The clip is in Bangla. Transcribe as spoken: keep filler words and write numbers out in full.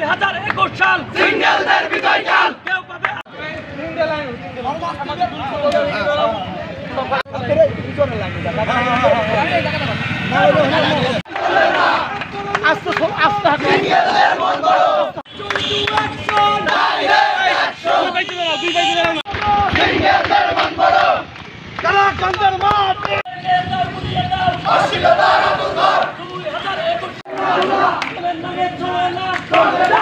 হাজার একুশ সাল সিঙ্গেলদের বিজয়কাল কেউ পাবে আস্তে আস্তে কালাকান্দের মাঠ দুই হাজার একুশ